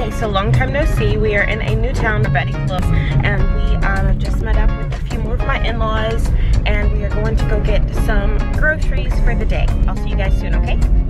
Okay, so long time no see. We are in a new town, Betty Close, and we just met up with a few more of my in-laws, and we are going to go get some groceries for the day. I'll see you guys soon, okay?